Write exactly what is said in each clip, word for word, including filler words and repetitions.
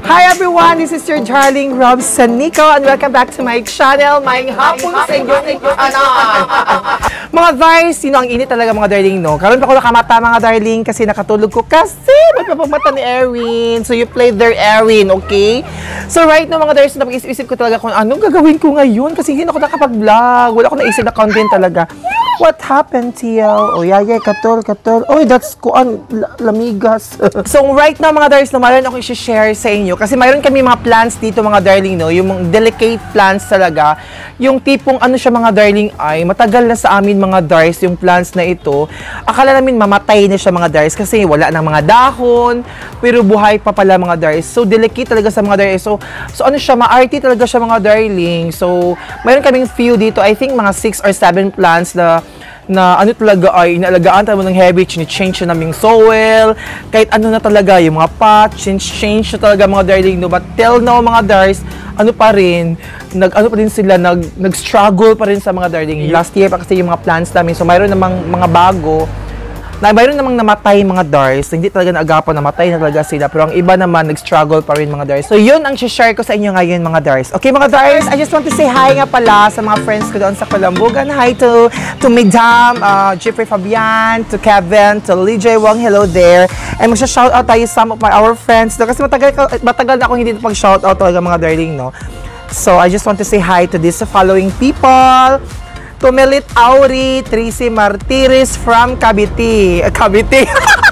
Hi everyone, this is your darling Rob Sanico and welcome back to my channel, my hapon sa inyong anak. Mga Dars, sino ang init talaga mga darling, no? Karoon pa ko nakamata mga darling kasi nakatulog ko kasi magpapagmata ni Erwin. So you played there, Erwin, okay? So right now mga Dars, napag-isip ko talaga kung anong gagawin ko ngayon kasi hindi ako nakapag-vlog. Wala akong naisip na content talaga. What happened, Tiel? Oh, yeah, yeah, katol, katol. Oh, that's kuan, lamigas. So, right now, mga Dars, no, mayroon akong i-share sa inyo. Kasi mayroon kami mga plants dito, mga darling, no? Yung mga delicate plants talaga. Yung tipong, ano siya, mga darling, ay matagal na sa amin, mga Dars, yung plants na ito. Akala namin mamatay na siya, mga Dars, kasi wala ng mga dahon, pero buhay pa pala, mga Dars. So, delicate talaga sa mga Dars. So, so ano siya, ma-arty talaga siya, mga darling. So, mayroon kaming few dito, I think, mga six or seven plants na na ano talaga ay inaalagaan tayo ng heavy, change na naming soil, kahit ano na talaga, yung mga pot, change, change na talaga mga darling, no? But till now mga Dars, ano pa rin, nag, ano pa rin sila, nag, nag-struggle pa rin sa mga darling. Last year pa kasi yung mga plants namin, so mayroon namang mga bago, na mayroon namang namatay mga Dars, hindi talaga naagapan, namatay na talaga sila, pero ang iba naman, nag-struggle pa rin mga Dars. So yun ang share ko sa inyo ngayon mga Dars. Okay mga Dars, I just want to say hi nga pala sa mga friends ko doon sa Kalambugan. Hi to, to Madam, uh, Jeffrey Fabian, to Kevin, to Lee J. Wong, hello there. And magsha-shoutout tayo some of my our friends no? Kasi matagal, matagal na akong hindi pag-shoutout talaga mga darling, no? So I just want to say hi to these following people. Tumelit Auri, Tracy Martires from Cavite. Uh, Cavite.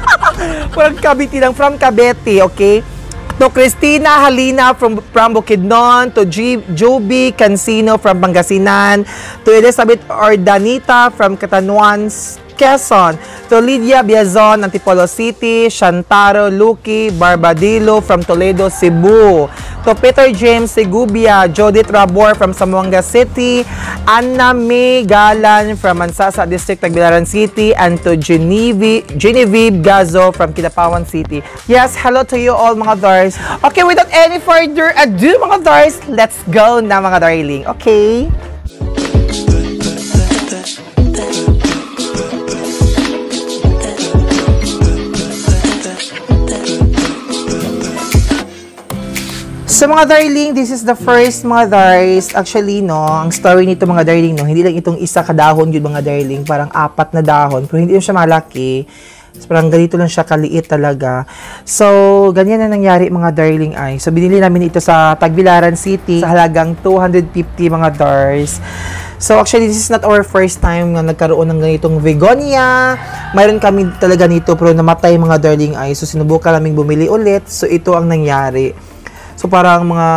From Cavite lang, from Cavite, okay? To Christina Halina from, from Bukidnon, to G, Joby Cancino from Pangasinan, to Elizabeth Ordanita from Catanduan, Quezon, to Lydia Biazon, Antipolo City, Shantaro Luki Barbadillo from Toledo, Cebu, to Peter James Segubia, Judith Rabor from Zamboanga City, Anna May Galan from Mansasa District, Tagbilaran City, and to Genevieve, Genevieve Gazo from Kidapawan City. Yes, hello to you all mga Dars. Okay, without any further ado mga Dars, let's go na mga darling. Okay? So mga darling, this is the first mga Dars. Actually, no, ang story nito mga darling, no, hindi lang itong isa kadahon yun mga darling, parang apat na dahon, pero hindi lang siya malaki. So, parang ganito lang siya kaliit talaga. So, ganyan na nangyari mga darling ay. So, binili namin ito sa Tagbilaran City sa halagang two hundred fifty mga Dars. So, actually, this is not our first time na nagkaroon ng ganitong begonia. Mayroon kami talaga nito pero namatay mga darling ay. So, sinubukan namin bumili ulit. So, ito ang nangyari. So, parang mga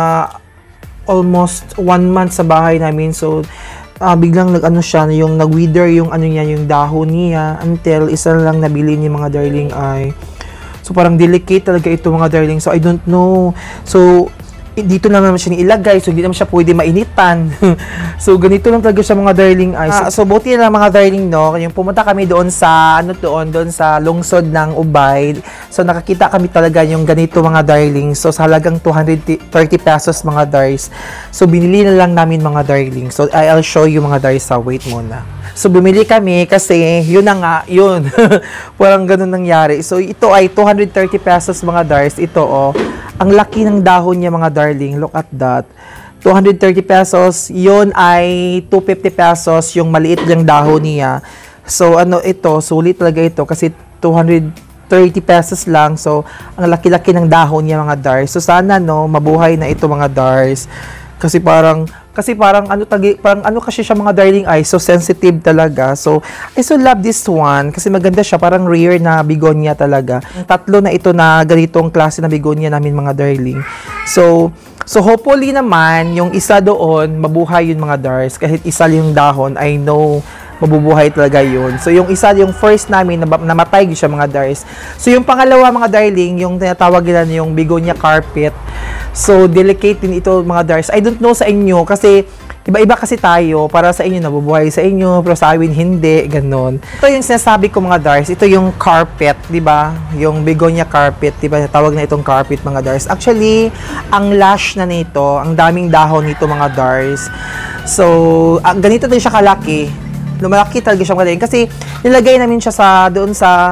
almost one month sa bahay namin. So, uh, biglang nag-ano siya, yung nag-wither yung ano niya, yung dahon niya until isa lang nabili niya mga darling ay. So, parang delicate talaga ito mga darling. So, I don't know. So, dito naman siya niilagay. So, hindi naman siya pwede mainitan. So, ganito lang talaga siya mga darling ay. So, uh, so buti na mga darling, no? Yung pumunta kami doon sa, ano doon, doon sa lungsod ng Ubay. So, nakakita kami talaga yung ganito mga darling. So, sa halagang two hundred thirty pesos mga Dars. So, binili na lang namin mga darling. So, I'll show you mga Dars sa wait muna. So, bumili kami kasi yun na nga, yun. Parang ganun nangyari. So, ito ay two hundred thirty pesos mga Dars. Ito, oh. Ang laki ng dahon niya mga darling. Look at that. two hundred thirty pesos. Yun ay two hundred fifty pesos yung maliit yung dahon niya. So, ano ito, sulit talaga ito kasi two hundred thirty pesos lang. So, ang laki-laki ng dahon niya mga Dars. So, sana no, mabuhay na ito mga Dars. Kasi parang kasi parang ano tagi parang ano kasi siya mga darling ay so sensitive talaga. So I so love this one kasi maganda siya, parang rare na begonia talaga. Tatlo na ito na ganitong klase na begonia namin mga darling. So so hopefully naman yung isa doon mabuhay yun mga Dars. Kahit isa yung dahon, I know mabubuhay talaga yun. So, yung isa, yung first namin, namatay siya mga Dars. So, yung pangalawa mga darling, yung tinatawag nila yung begonia carpet. So, delicate din ito mga Dars. I don't know sa inyo kasi iba-iba kasi tayo. Para sa inyo, nabubuhay sa inyo, pero sa amin, hindi. Ganon. Ito yung sinasabi ko mga Dars. Ito yung carpet, di ba? Yung begonia carpet, di ba? Tawag na itong carpet mga Dars. Actually, ang lash na nito, ang daming dahon nito mga Dars. So, uh, ganito din siya kalaki. Lumalaki talaga siya magaling kasi nilagay namin siya sa doon sa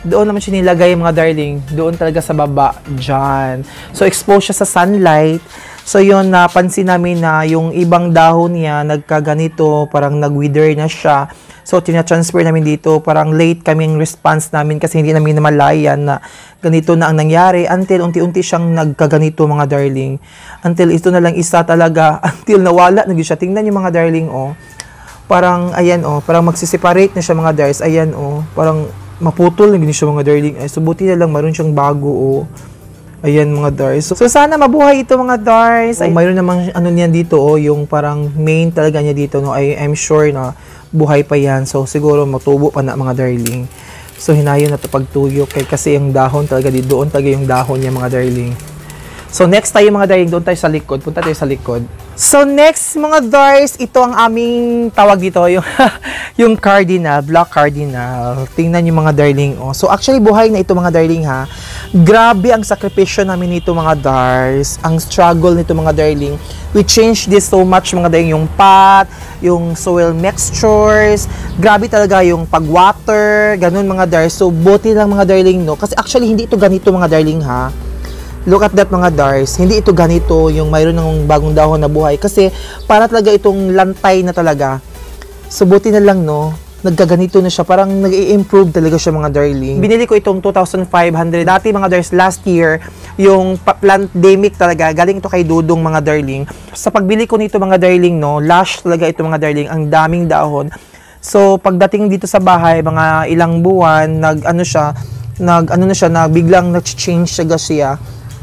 doon naman siya nilagay mga darling, doon talaga sa baba, dyan. So, exposed siya sa sunlight. So, yun, napansin namin na yung ibang dahon niya, nagkaganito, parang nag-wither na siya. So, tina-transfer namin dito, parang late kaming response namin kasi hindi namin namalayan na ganito na ang nangyari until unti-unti siyang nagkaganito mga darling. Until ito na lang isa talaga, until nawala, naging siya. Tingnan yung mga darling, oh. Parang, ayan, oh, parang magsiseparate na siya mga darls. Ayan, oh, parang maputol na gini siya mga darling. Ay, so, buti na lang, mayroon siyang bago, oh. Ayan, mga darls. So, so sana mabuhay ito, mga darls. Ay, mayroon namang, ano niyan dito, oh, yung parang main talaga niya dito, no. I, I'm sure na buhay pa yan. So, siguro, matubo pa na, mga darling. So, hinayon na ito pagtuyok. Kaya kasi yung dahon talaga, di doon talaga yung dahon niya, mga darling. So, next tayo mga darling, doon tayo sa likod. Punta tayo sa likod. So, next mga darls, ito ang aming tawag dito, yung, yung cardinal, black cardinal. Tingnan yung mga darling, oh. So, actually, buhay na ito mga darling, ha. Grabe ang sakripisyo namin nito mga darls. Ang struggle nito mga darling. We changed this so much mga darling. Yung pot, yung soil mixtures. Grabe talaga yung pag-water, ganun mga darls. So, buti lang mga darling, no. Kasi actually, hindi ito ganito mga darling, ha. Look at that mga darls. Hindi ito ganito yung mayroon ng bagong dahon na buhay. Kasi para talaga itong lantay na talaga. So buti na lang no. Nagkaganito na siya. Parang nag-i-improve talaga siya mga darling. Binili ko itong two thousand five hundred. Dati mga darls last year, yung pandemic talaga. Galing ito kay Dudong mga darling. Sa pagbili ko nito mga darling no. Lush talaga ito mga darling. Ang daming dahon. So pagdating dito sa bahay, mga ilang buwan, nag ano siya, nag ano na siya, na biglang nag-change siya siya.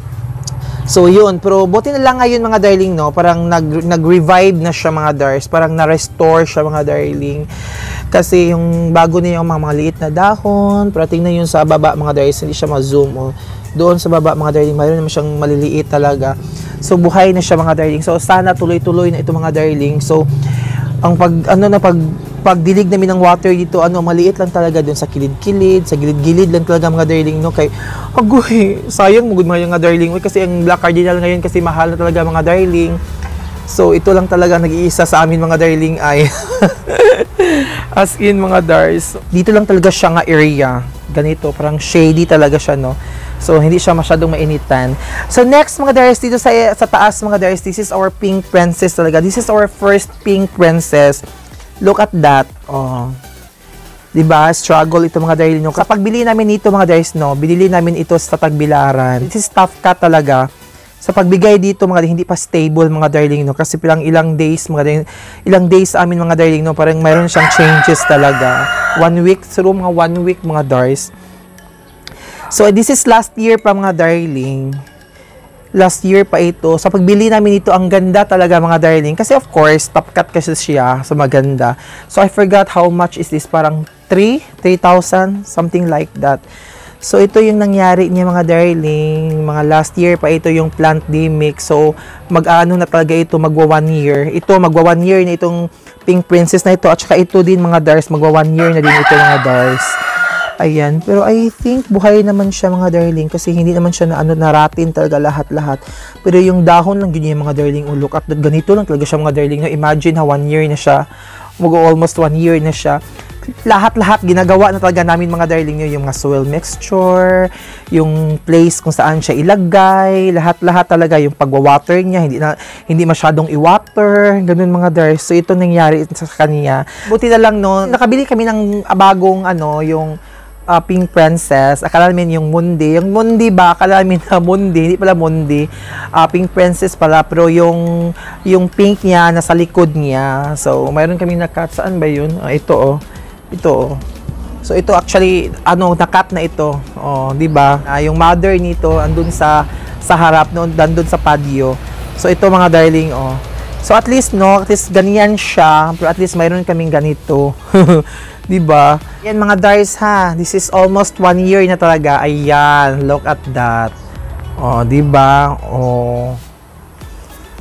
So, yun. Pero, buti na lang ngayon, mga darling, no? Parang nag, nag-revive na siya, mga darls. Parang na-restore siya, mga darling. Kasi, yung bago niya yung mga, mga liit na dahon. Pero, tingnan yun sa baba, mga darls. Hindi siya ma-zoom, oh. Doon sa baba, mga darling, mayroon naman siyang maliliit talaga. So, buhay na siya, mga darling. So, sana tuloy-tuloy na ito, mga darling. So, ang pag, ano na, pag, pagdilig namin ng water dito, ano, maliit lang talaga dun sa kilid-kilid, sa gilid-gilid lang talaga mga darling, no? Kay, agoy, sayang mo mga mga darling, uy, kasi ang black cardinal ngayon kasi mahal na talaga mga darling. So, ito lang talaga nag-iisa sa amin mga darling ay, as in mga dars, dito lang talaga siya nga area, ganito, parang shady talaga siya, no? So, hindi siya masyadong mainitan. So, next mga dars, dito sa, sa taas mga dars, this is our pink princess talaga. This is our first pink princess. Look at that. Oh. Diba? Struggle ito mga darling. No? Sa pagbili namin ito mga darling, no? Binili namin ito sa Tagbilaran. This is tough cut talaga. Sa pagbigay dito mga darling, hindi pa stable mga darling. No? Kasi pilang ilang days mga darling, ilang days sa amin mga darling. No? Parang mayroon siyang changes talaga. One week, through mga one week mga dars. So, this is last year pa mga darling. Last year pa ito. Sa pagbili namin ito, ang ganda talaga mga darling. Kasi of course, top cut kasi siya. So maganda. So I forgot how much is this. Parang three thousand, something like that. So ito yung nangyari niya mga darling. Mga last year pa ito yung plant mix. So mag-ano na talaga ito, magwa one year. Ito, magwa one year na itong pink princess na ito. At saka ito din mga dars, magwa one year na din ito mga dars. Ayan, pero I think buhay naman siya mga darling kasi hindi naman siya na ano naratin talaga lahat-lahat. Pero yung dahon lang ganyan mga darling, oh, look at that, ganito lang talaga siya mga darling. No, imagine ha, one year na siya. Mag-almost one year na siya. Lahat-lahat ginagawa na talaga namin mga darling nyo, yung mga soil mixture, yung place kung saan siya ilagay, lahat-lahat talaga, yung pagwa-water niya, hindi na hindi masyadong i-water, ganun mga dars. So ito nangyari sa kanya. Buti na lang no, nakabili kami ng bagong ano, yung Uh, pink princess, akala namin yung Mundi. Yung Mundi ba? Akala namin na Mundi. Hindi pala Mundi. Uh, pink princess pala. Pero yung, yung pink niya, nasa likod niya. So, mayroon kami na-cut. Saan ba yun? Uh, ito, oh. Ito, oh. So, ito actually, ano, na-cut na ito. Oh, di ba? Uh, yung mother nito, andun sa, sa harap, no, andun sa patio. So, ito mga darling, oh. So, at least, no, at least ganyan siya. Pero at least mayroon kaming ganito. Diba? Yan mga dars ha. This is almost one year na talaga. Ayan. Look at that. Oh, diba? Oh.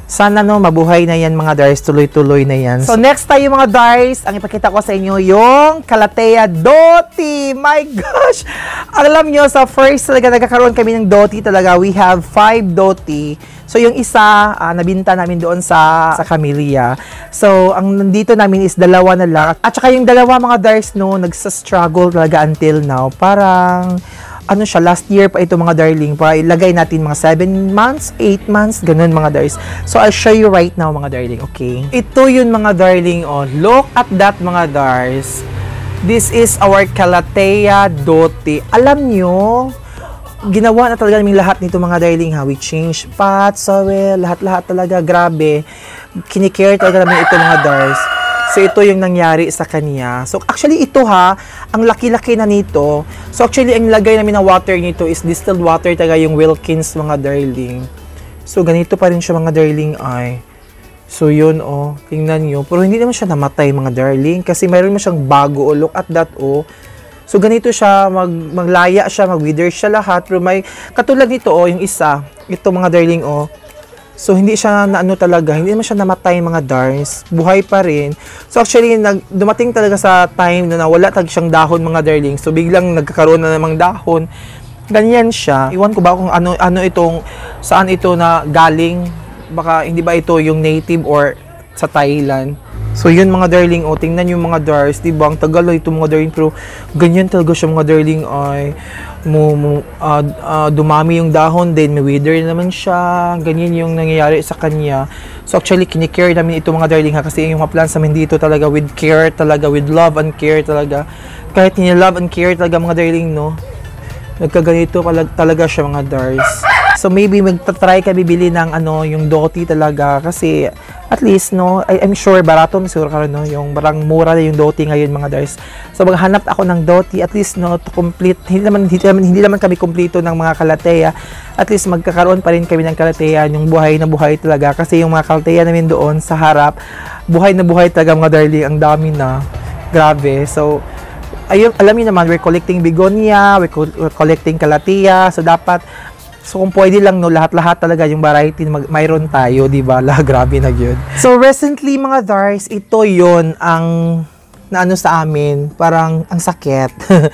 Sana no, mabuhay na yan mga Dars, tuloy-tuloy na yan. So next tayo mga Dars, ang ipakita ko sa inyo yung Calathea Doti. My gosh! Alam nyo, sa first talaga nagkakaroon kami ng Doti talaga. We have five Doti. So yung isa, uh, nabinta namin doon sa sa Camellia. So ang nandito namin is dalawa na lang. At saka yung dalawa mga Dars no, nagsa-struggle talaga until now. Parang ano siya, last year pa ito mga darling, pa ilagay natin mga seven months, eight months, ganun mga Dars. So, I'll show you right now mga darling, okay? Ito yun mga darling, oh. Look at that mga Dars. This is our Calathea Doti. Alam nyo, ginawa na talaga namin lahat nito mga darling ha. We change pots, soil, lahat-lahat talaga, grabe. Kinikare talaga namin ito mga Dars. So, ito yung nangyari sa kanya. So, actually, ito ha, ang laki-laki na nito. So, actually, ang lagay namin ng water nito is distilled water talaga yung Wilkins, mga darling. So, ganito pa rin siya, mga darling, ay. So, yun, oh. Tingnan nyo. Pero hindi naman siya namatay, mga darling. Kasi mayroon mo siyang bago, oh. Look at that, oh. So, ganito siya, mag, maglaya siya, mag-wither siya lahat. Pero may, katulad nito, oh, yung isa. Ito, mga darling, oh. So, hindi siya na ano talaga, hindi naman siya namatay mga Dars. Buhay pa rin. So, actually, nag, dumating talaga sa time na nawala talaga siyang dahon mga darling. So, biglang nagkakaroon na namang dahon. Ganyan siya. Iwan ko ba kung ano, ano itong, saan ito na galing. Baka hindi ba ito yung native or sa Thailand. So, yun mga darling. O, tingnan yung mga Dars. Diba? Ang tagal ito mga darling. Pero, ganyan talaga siya mga darling. Ay, mo, mo uh, uh, dumami yung dahon. Then, may wither naman siya. Ganyan yung nangyayari sa kanya. So, actually, kinikare namin ito mga darling ha. Kasi yung mga plants namin dito talaga with care talaga. With love and care talaga. Kahit nila-love and care talaga mga darling, no? Nagkaganito talaga siya mga Dars. So, maybe magta-try ka bibili ng ano, yung Doti talaga. Kasi, at least, no, I, I'm sure, barato na siguro karon no, yung barang mura na yung Doti ngayon, mga Dars. So, maghanap ako ng Doti, at least, no, to complete, hindi naman, hindi naman, hindi naman kami kumpleto ng mga Calathea. At least, magkakaroon pa rin kami ng Calathea, yung buhay na buhay talaga. Kasi yung mga Calathea namin doon, sa harap, buhay na buhay talaga, mga darling, ang dami na. Grabe. So, ayun, alam niyo naman, we're collecting begonia, we're, co we're collecting Calathea, so dapat, so kung pwede lang no, lahat-lahat talaga yung variety mag mayroon tayo, di ba? La, grabe na yun. So recently mga Dars, ito yon ang naano sa amin, parang ang sakit.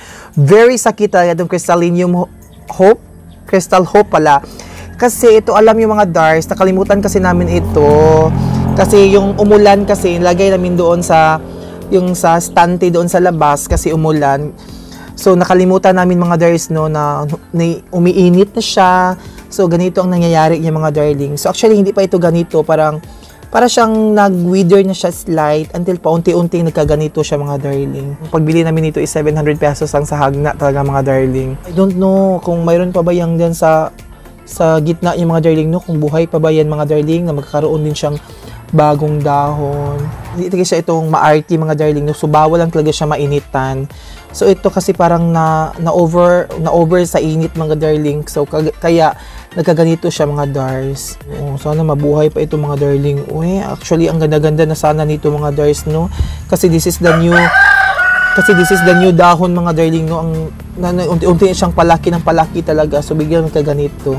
Very sakit talaga itong Crystallinum Hope, Crystal Hope pala. Kasi ito, alam yung mga Dars, nakalimutan kasi namin ito. Kasi yung umulan kasi, lagay namin doon sa yung sa stante doon sa labas kasi umulan. So, nakalimutan namin mga Dars, no, na, na umiinit na siya. So, ganito ang nangyayari niya mga darling. So, actually, hindi pa ito ganito. Parang, para siyang nag-wither na siya slight until paunti-unting nagkaganito siya mga darling. Pagbili namin nito is seven hundred pesos lang sa hagna talaga mga darling. I don't know kung mayroon pa ba yan dyan sa, sa gitna yung mga darling, no? Kung buhay pa ba yan mga darling na magkakaroon din siyang bagong dahon. Hindi talaga siya itong ma-arty mga darling, no? So, bawal lang talaga siya mainitan. So, ito kasi parang na, na over na over sa init mga darling. So, kaya nagkaganito siya mga Dars. Oh, sana mabuhay pa ito mga darling. Uy, actually, ang ganda-ganda na sana nito mga Dars, no? Kasi this is the new kasi this is the new dahon mga darling, no? Ang unti-unti siyang palaki ng palaki talaga. So, biglang nagkaganito.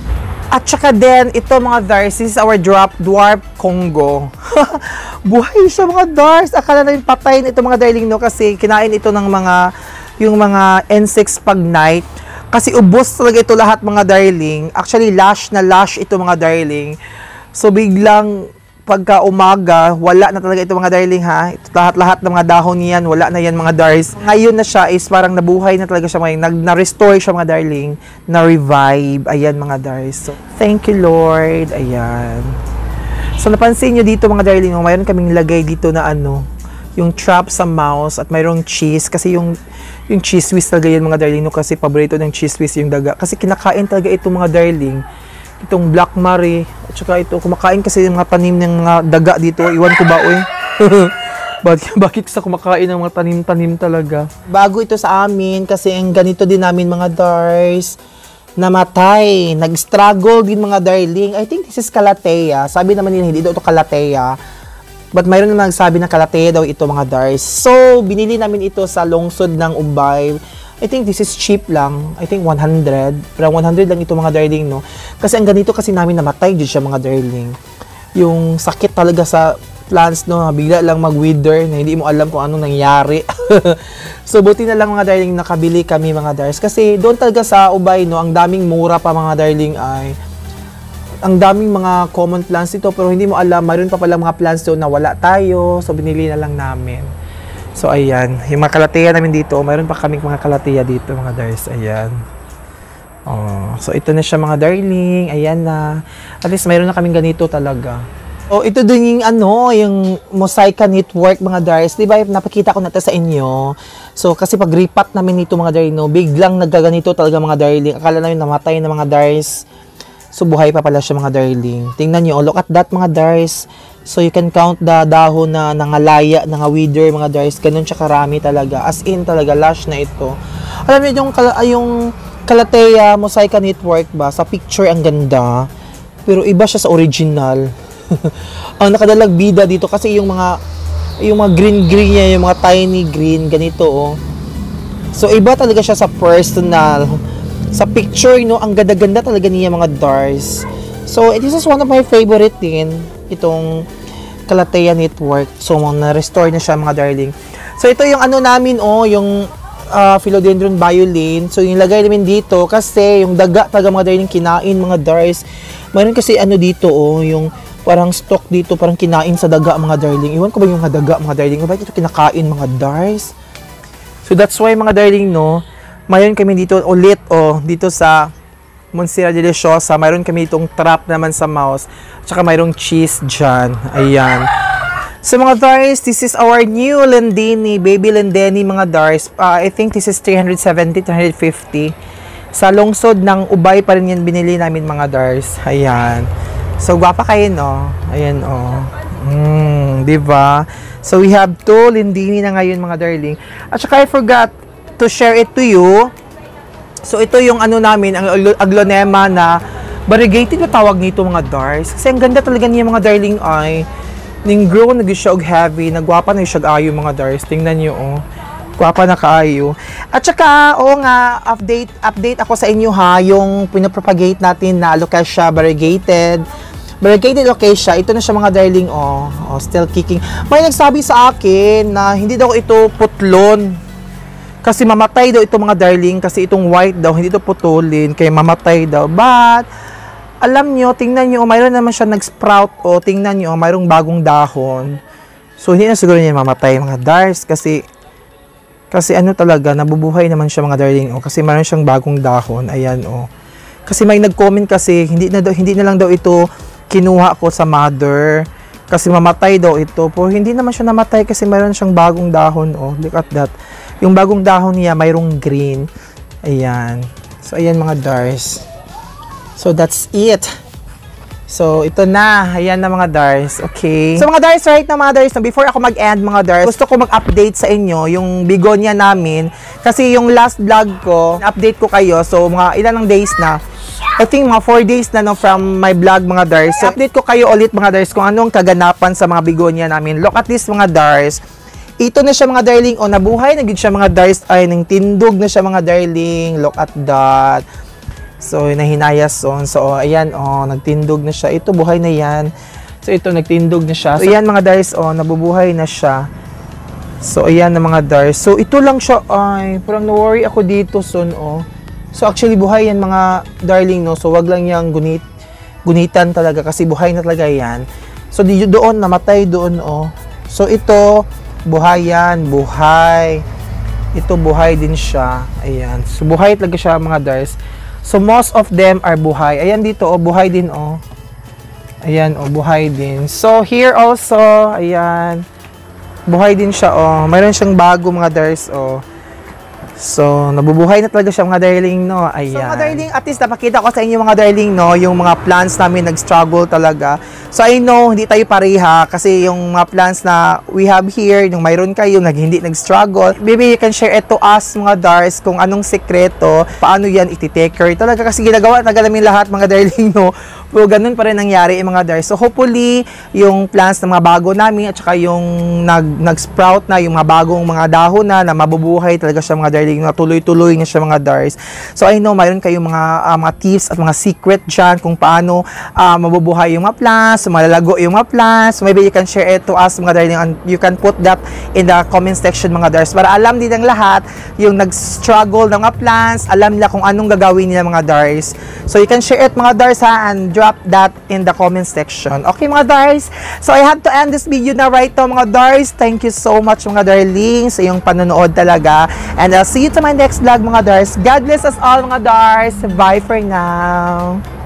At saka din, ito mga Dars, this is our drop dwarf Congo. Buhay siya mga Dars. Akala na yung patay na ito mga darling, no? Kasi kinain ito ng mga, yung mga insects pag night. Kasi ubos talaga ito lahat mga darling. Actually, lash na lash ito mga darling. So, biglang pagka umaga, wala na talaga ito mga darling ha. Ito, lahat-lahat ng mga dahon niyan, wala na yan mga Dars. Ngayon na siya is parang nabuhay na talaga siya ngayon. Na-restore siya mga darling. Na-revive. Ayan mga Dars. So, thank you Lord. Ayan. So, napansin nyo dito mga darling, oh, mayroon kaming lagay dito na ano, yung trap sa mouse at mayroong cheese. Kasi yung, yung cheese whiz talaga yan mga darling, no? Kasi paborito ng cheese whiz yung daga. Kasi kinakain talaga ito mga darling. Itong Black Marie, at saka ito, kumakain kasi yung mga tanim ng mga daga dito. Iwan ko ba, uy? bakit, bakit sa kumakain ng mga tanim-tanim talaga? Bago ito sa amin, kasi ang ganito din namin mga Dars, namatay, nag-struggle din mga darling. I think this is Calathea. Sabi naman nila, hindi ito Calathea. But mayroon naman nagsabi na Calathea daw ito mga Dars. So, binili namin ito sa lungsod ng Ubay. I think this is cheap lang. I think one hundred. Pero one hundred lang ito mga darling, no? Kasi ang ganito kasi namin namatay dyan siya mga darling. yung sakit talaga sa plants, no, bigla lang mag-wither na hindi mo alam kung anong nangyari. So buti na lang mga darling nakabili kami mga dars, kasi doon talaga sa Ubay, no, ang daming mura pa mga darling, ay ang daming mga common plants dito, pero hindi mo alam mayroon pa pala mga plants doon na wala tayo, so binili na lang namin. So ayan, yung mga kalateya namin dito, mayroon pa kaming mga kalateya dito mga dars, ayan. Oh, so ito na siya mga darling, ayan na. At least mayroon na kaming ganito talaga. Oh, ito din yung ano, yung Mosaica Knitwork mga dars. Di ba, napakita ko na ito sa inyo. So, kasi pag repat namin nito mga darling, no, biglang nagkaganito talaga mga darling. Akala namin namatay na mga dars. So, buhay pa pala siya mga darling. Tingnan nyo, oh, look at that mga dars. So, you can count the dahon na nangalaya, nangawither mga dars. Ganun siya karami talaga. As in talaga, lush na ito. Alam niyo yung, yung Calathea Mosaica Knitwork ba? Sa picture ang ganda. Pero iba siya sa original. Ang nakadalag bida dito kasi yung mga yung mga green green niya, yung mga tiny green ganito, oh. So iba talaga siya sa personal. Sa picture, no, ang ganda-ganda talaga niya mga dars. So this is one of my favorite din, itong Calathea Knitwork. So na-restore na siya mga darling. So ito yung ano namin, oh, yung uh, Philodendron Violin. So yung lagay namin dito kasi yung daga talaga mga darling kinain mga dars. Mayroon kasi ano dito, oh, yung parang stock dito, parang kinain sa daga mga darling. Iwan ko ba yung mga daga mga darling? Bakit ito kinakain mga dars? So that's why mga darling, no, mayroon kami dito ulit, oh, dito sa Monstera Deliciosa, mayroon kami itong trap naman sa mouse. Tsaka mayroong cheese dyan. Ayan. So mga dars, this is our new Lendini, baby Lendini mga dars. Uh, I think this is three seventy, three fifty. Sa lungsod ng Ubay pa rin yan binili namin mga dars. Ayan. So, gwapa kayo, no? Ayan, oh. Mm, diba? So, we have two Lendini na ngayon, mga darling. At saka, I forgot to share it to you. So, ito yung ano namin, ang aglonema na variegated na tawag nito, mga dars. Kasi ang ganda talaga niya, mga darling, ay ning grow, nag-siya heavy, nagwapa na siya ayo, mga dars. Tingnan nyo, oh. Gwapa na kaayo. At saka, oo nga, update, update ako sa inyo, ha, yung pinapropagate natin na alocasia variegated. Variegated alocasia, ito na siya mga darling, oh, oh, still kicking. May nagsabi sa akin na hindi daw ito putlon. Kasi mamatay daw ito mga darling, kasi itong white daw, hindi ito putulin, kaya mamatay daw. But, alam nyo, tingnan nyo, oh, mayroon naman siya nag-sprout, oh, tingnan nyo, oh, mayroong bagong dahon. So, hindi na siguro niya mamatay mga dars, kasi, kasi ano talaga, nabubuhay naman siya mga darling, oh, kasi mayroon siyang bagong dahon, ayan, oh. Kasi may nag-comment kasi, hindi na, hindi na lang daw ito kinuha ko sa mother kasi mamatay daw ito. Pero hindi naman siya namatay kasi mayroon siyang bagong dahon, oh. Look at that. Yung bagong dahon niya mayroong green. Ayan. So ayan mga dars. So that's it. So ito na. Ayan na mga dars. Okay. So mga dars, right na mga dars, before ako mag-end mga dars, gusto ko mag-update sa inyo yung begonia namin kasi yung last vlog ko, update ko kayo. So mga ilang days na, I think mga four days na, no, from my vlog mga dars. So, update ko kayo ulit mga dars kung anong kaganapan sa mga begonia namin. Look at this mga dars. Ito na siya mga darling. O, nabuhay na gid siya mga dars. Ay, nang tindog na siya mga darling. Look at that. So, nahinayas on. So, ayan, o, nagtindog na siya. Ito, buhay na yan. So, ito, nagtindog na siya. So, ayan mga dars, o, nabubuhay na siya. So, ayan na mga dars. So, ito lang siya. Ay, parang na-worry ako dito, son, o. So actually buhay yan mga darling, no. So wag lang yang gunit gunitan talaga kasi buhay na talaga yan. So di doon namatay doon, oh. So ito buhay yan, buhay. Ito buhay din siya. Ayan. So buhay talaga siya mga dars. So most of them are buhay. Ayan dito, oh, buhay din, oh. Ayan, oh, buhay din. So here also, ayan. Buhay din siya, oh. Mayroon siyang bago mga dars, oh. So, nabubuhay na talaga siya mga darling, no? Ayan. So, mga darling, at least napakita ko sa inyo mga darling, no? Yung mga plants namin nag-struggle talaga. So, I know, hindi tayo pareha kasi yung mga plants na we have here, yung mayroon kayo, nag hindi nag-struggle. Maybe you can share it to us, mga dars, kung anong sekreto, paano yan iti-take care. Talaga kasi ginagawa talaga namin lahat, mga darling, no? Pero ganun pa rin nangyari, eh, mga dars. So, hopefully, yung plants na mga bago namin at saka yung nag, nag-sprout na, yung mga bagong mga dahon na, na mabubuhay talaga siya, mga darling, darling, na tuloy-tuloy na siya mga dars. So I know mayroon kayong mga uh, mga tips at mga secret dyan kung paano uh, mabubuhay yung mga plants, malalago yung mga plants. So maybe you can share it to us mga darling, and you can put that in the comment section mga dars, para alam din ng lahat yung nag-struggle ng mga plants, alam nila kung anong gagawin nila mga dars. So you can share it mga dars ha, and drop that in the comment section. Okay mga dars, so I have to end this video na right now mga dars. Thank you so much mga darling sa iyong panonood talaga, and I'll see you to my next vlog mga dars. God bless us all mga dars. Bye for now.